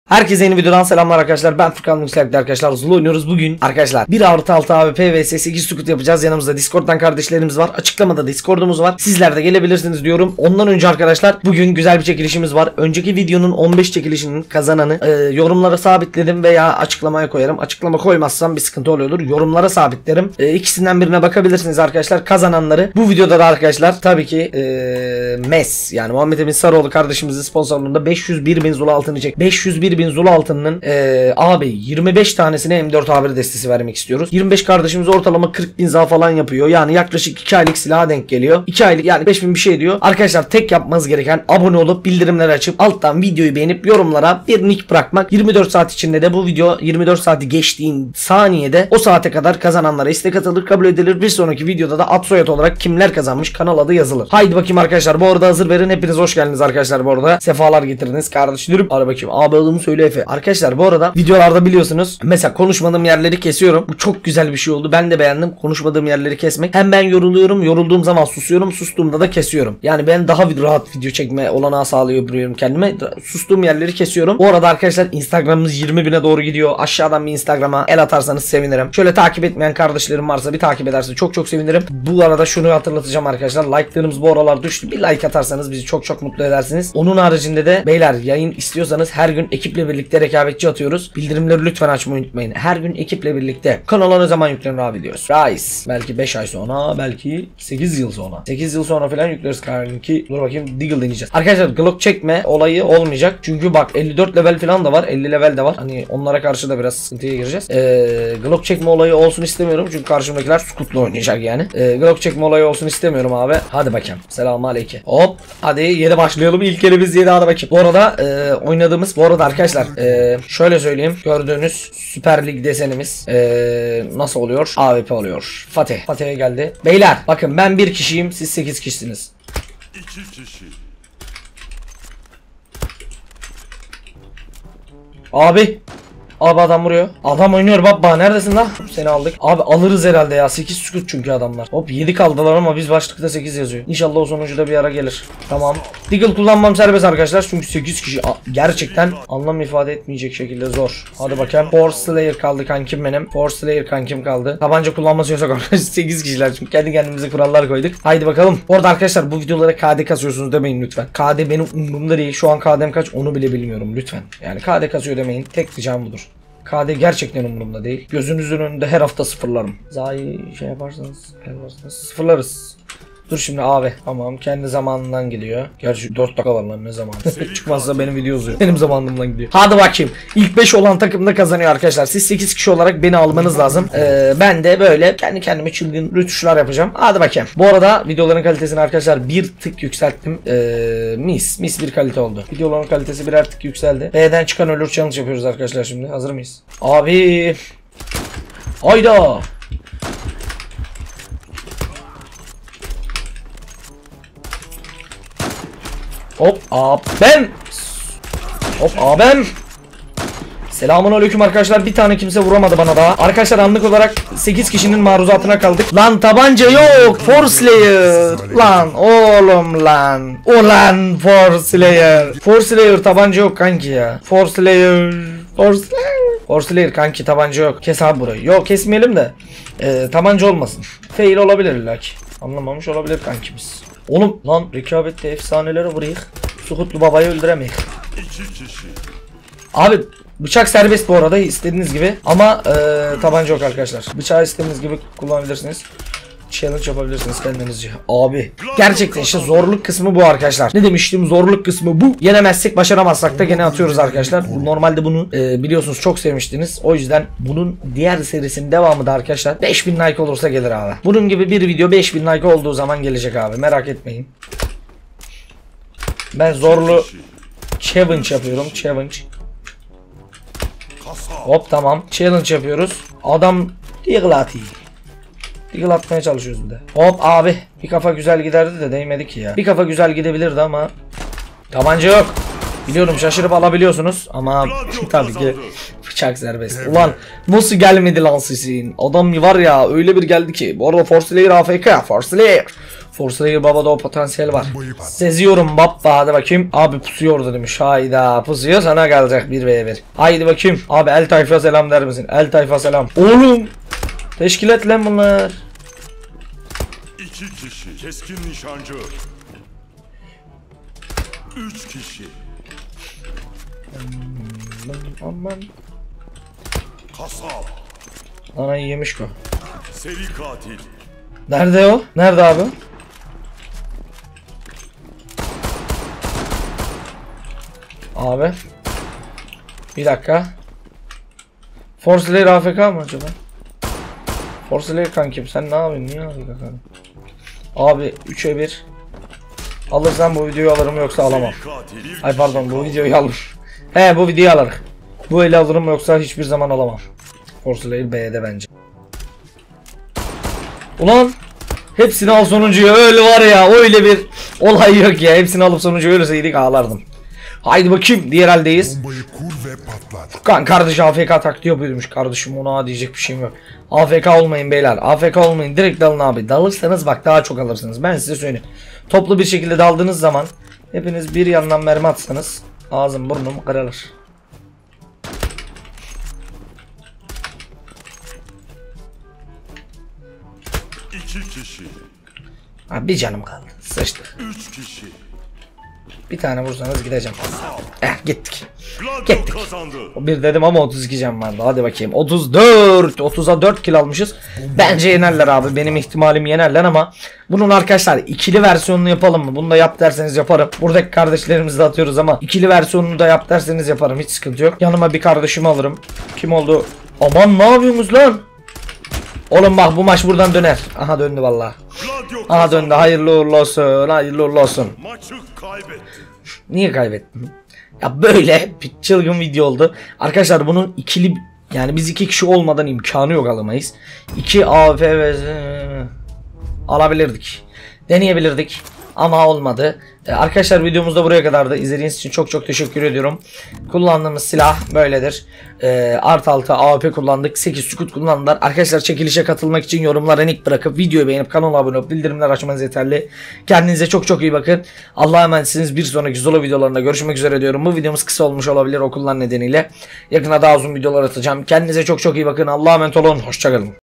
Herkese yeni videodan selamlar arkadaşlar. Ben Furkan Yüksel'de arkadaşlar. Zula oynuyoruz bugün. Arkadaşlar 1+6 AWP vs 8 squad yapacağız. Yanımızda Discord'dan kardeşlerimiz var. Açıklamada Discord'umuz var. Sizler de gelebilirsiniz diyorum. Ondan önce arkadaşlar bugün güzel bir çekilişimiz var. Önceki videonun 15 çekilişinin kazananı yorumlara sabitledim veya açıklamaya koyarım. Açıklama koymazsam bir sıkıntı oluyordur. Yorumlara sabitlerim. İkisinden birine bakabilirsiniz arkadaşlar. Kazananları bu videoda da arkadaşlar tabii ki MES yani Muhammed Emin Sarıoğlu kardeşimizin sponsorluğunda 501.000 Zula altını çek. 501.000 Zula altının abi 25 tanesine M4 A1 destesi vermek istiyoruz. 25 kardeşimiz ortalama 40.000 za falan yapıyor. Yani yaklaşık 2 aylık silaha denk geliyor. 2 aylık yani 5.000 bir şey diyor. Arkadaşlar tek yapmanız gereken abone olup bildirimleri açıp alttan videoyu beğenip yorumlara bir nick bırakmak. 24 saat içinde de bu video 24 saati geçtiğin saniyede o saate kadar kazananlara istek atılır, kabul edilir. Bir sonraki videoda da ad soyad olarak kimler kazanmış kanal adı yazılır. Haydi bakayım arkadaşlar, bu arada hazır verin. Hepiniz hoş geldiniz arkadaşlar bu arada. Sefalar getirdiniz kardeşlerim. Hadi bakayım. Abi adımı söyle Efe. Arkadaşlar bu arada videolarda biliyorsunuz mesela konuşmadığım yerleri kesiyorum. Bu çok güzel bir şey oldu. Ben de beğendim. Konuşmadığım yerleri kesmek. Hem ben yoruluyorum. Yorulduğum zaman susuyorum. Sustuğumda da kesiyorum. Yani ben daha bir rahat video çekme olanağı sağlayabiliyorum kendime. Sustuğum yerleri kesiyorum. Bu arada arkadaşlar Instagram'ımız 20.000'e doğru gidiyor. Aşağıdan bir Instagram'a el atarsanız sevinirim. Şöyle takip etmeyen kardeşlerim varsa bir takip ederse çok sevinirim. Bu arada şunu hatırlatacağım arkadaşlar. Like'larımız bu aralar düştü. Bir like atarsanız bizi çok mutlu edersiniz. Onun haricinde de beyler yayın istiyorsanız her gün ekiple birlikte rekabetçi atıyoruz. Bildirimleri lütfen açmayı unutmayın. Her gün ekiple birlikte. Kanala ne zaman yüklenir abi diyoruz. Rise. Belki 5 ay sonra, belki 8 yıl sonra. 8 yıl sonra falan yükleriz kanki. Dur bakayım, Deagle deneyeceğiz. Arkadaşlar Glock çekme olayı olmayacak. Çünkü bak 54 level falan da var. 50 level de var. Hani onlara karşı da biraz sıkıntıya gireceğiz. Glock çekme olayı olsun istemiyorum. Çünkü karşımdakiler Scout'la oynayacak yani. Glock çekme olayı olsun istemiyorum abi. Hadi bakayım. Selamünaleyküm. Hop. Hadi 7 başlayalım. İlk elimiz 7, hadi bakayım. Bu arada oynadığımız, bu arada arkadaşlar şöyle söyleyeyim. Gördüğünüz Süper Lig desenimiz nasıl oluyor? AWP oluyor. Fatih'e geldi. Beyler bakın, ben bir kişiyim. Siz 8 kişisiniz. 2 kişi. Abi adam vuruyor. Adam oynuyor baba. Neredesin lan? Seni aldık. Abi alırız herhalde ya. 8 scout çünkü adamlar. Hop 7 kaldılar ama biz başlıkta 8 yazıyor. İnşallah o sonuncuda bir ara gelir. Tamam. Deagle kullanmam serbest arkadaşlar. Çünkü 8 kişi gerçekten anlam ifade etmeyecek şekilde zor. Hadi bakalım. Force Slayer kaldı kankim benim. Force Slayer kankim kaldı. Tabanca kullanması yasak arkadaşlar. 8 kişiler çünkü kendi kendimize kurallar koyduk. Haydi bakalım. Orada arkadaşlar bu videolara KD kasıyorsunuz demeyin lütfen. KD benim umurumda değil. Şu an KD'm kaç onu bile bilmiyorum lütfen. Yani KD kasıyor demeyin. Tek ricam budur. KD gerçekten umurumda değil. Gözünüzün önünde her hafta sıfırlarım. Zayi şey yaparsanız sıfırlarız. Dur şimdi abi. Tamam, kendi zamanından gidiyor. Gerçi 4 dakika var lan, ne zaman? Çıkmazsa benim video uzuyor. Benim zamanımdan gidiyor. Hadi bakayım. İlk 5 olan takım da kazanıyor arkadaşlar. Siz 8 kişi olarak beni almanız lazım. Ben de böyle kendi kendime çılgın rütuşlar yapacağım. Hadi bakayım. Bu arada videoların kalitesini arkadaşlar bir tık yükselttim. Mis bir kalite oldu. Videoların kalitesi birer tık yükseldi. B'den çıkan ölür challenge yapıyoruz arkadaşlar şimdi. Hazır mıyız? Abi. Hayda. Hop abim. Hop abim. Selamünaleyküm arkadaşlar. Bir tane kimse vuramadı bana daha. Arkadaşlar anlık olarak 8 kişinin maruzatına kaldık. Lan tabanca yok. Force Slayer. Lan oğlum lan. Ulan Force Slayer. Force Slayer tabanca yok kanki ya. Force Slayer. Force Slayer kanki tabanca yok. Kes abi burayı. Yok kesmeyelim de. Tabanca olmasın. Fail olabilir illaki. Anlamamış olabilir kankimiz. Oğlum lan rekabette efsaneleri vurayık. Sukutlu babayı öldüremeyik. 2 kişi. Abi bıçak serbest bu arada istediğiniz gibi. Ama tabanca yok arkadaşlar. Bıçağı istediğiniz gibi kullanabilirsiniz. Challenge yapabilirsiniz kendinizce. Abi gerçekten işte zorluk kısmı bu arkadaşlar. Ne demiştim, zorluk kısmı bu. Yenemezsek başaramazsak da gene atıyoruz arkadaşlar. Normalde bunu biliyorsunuz çok sevmiştiniz. O yüzden bunun diğer serisinin devamı da arkadaşlar 5000 like olursa gelir abi. Bunun gibi bir video 5000 like olduğu zaman gelecek abi, merak etmeyin. Ben zorlu challenge yapıyorum. Challenge. Hop tamam. Challenge yapıyoruz. Adam Deagle atıyor. Deagle atmaya çalışıyoruz bir de. Hop abi. Bir kafa güzel giderdi de değmedi ki ya. Bir kafa güzel gidebilirdi ama tabanca yok. Biliyorum şaşırıp alabiliyorsunuz ama Gladio tabii ki kazandı. bıçak serbest. Ulan nasıl gelmedi lan sesin? Adam var ya öyle bir geldi ki. Bu arada Force Slayer AFK. Force Slayer. Force Slayer babada o potansiyel var. Seziyorum baba, hadi bakayım. Abi pusuyordu demiş. Hayda, pusuyor sana gelecek 1v1. Haydi bakayım. Abi el tayfa selam der misin? El tayfa selam. Oğlum. Teşkilat lan bunlar. 2 kişi. Keskin nişancı. 3 kişi. Aman. Kasap. Ana yemiş bu. Seri katil. Nerede o? Nerede abi? Abi. Bir dakika. Force Slayer AFK mı acaba? Force Slayer kankim sen ne yapıyorsun? Niye AFK kankim? Abi 3'e 1. Alırsam bu videoyu alırım yoksa alamam. Seri katil. Bir Ay kişi pardon bu kaldı. videoyu alırım. He bu videoyu alırım. Bu eli alırım yoksa hiçbir zaman alamam. Force Slayer B'de bence. Ulan hepsini al sonuncuyu, öyle var ya, öyle bir olay yok ya, hepsini alıp sonuncuyu ölseydik ağlardım. Haydi bakayım diğer haldeyiz. Bombayı kur ve patlat. Kan kardeş AFK taktiği yapıyormuş kardeşim, ona diyecek bir şeyim yok. AFK olmayın beyler, AFK olmayın, direkt dalın abi. Dalırsanız bak daha çok alırsınız, ben size söyleyeyim. Toplu bir şekilde daldığınız zaman hepiniz bir yandan mermi atsanız ağzım burnum kırılır. İki kişi. Ha, bir canım kaldı, sıçtık. 3 kişi. Bir tane vursanız gideceğim. Gittik. Gladio Gittik. kazandı. Bir dedim ama 32 can vardı. Hadi bakayım. 34. 30'a 4 kill almışız. Bence yenerler abi. Benim ihtimalim yenerler ama bunun arkadaşlar ikili versiyonunu yapalım mı? Bunu da yap derseniz yaparım. Buradaki kardeşlerimizi de atıyoruz ama ikili versiyonunu da yap derseniz yaparım. Hiç sıkıntı yok. Yanıma bir kardeşimi alırım. Kim oldu? Aman ne yapıyorsunuz lan? Oğlum bak bu maç buradan döner. Aha döndü vallahi. Gladio Aha kazandı. döndü. Hayırlı uğurlu olsun. Hayırlı uğurlu olsun. Maçı kaybetti. Niye kaybettim? Ya böyle bir çılgın video oldu. Arkadaşlar bunun ikili, yani biz 2 kişi olmadan imkanı yok alamayız. 2 AFV alabilirdik. Deneyebilirdik ama olmadı. Arkadaşlar videomuz da buraya kadardı. İzlediğiniz için çok çok teşekkür ediyorum. Kullandığımız silah böyledir. Art 6 AWP kullandık. 8 scout kullandılar. Arkadaşlar çekilişe katılmak için yorumlara nick bırakıp videoyu beğenip kanala abone olup bildirimler açmanız yeterli. Kendinize çok çok iyi bakın. Allah'a emanetsiniz. Bir sonraki Zula videolarında görüşmek üzere diyorum. Bu videomuz kısa olmuş olabilir okullar nedeniyle. Yakına daha uzun videolar atacağım. Kendinize çok çok iyi bakın. Allah'a emanet olun. Hoşçakalın.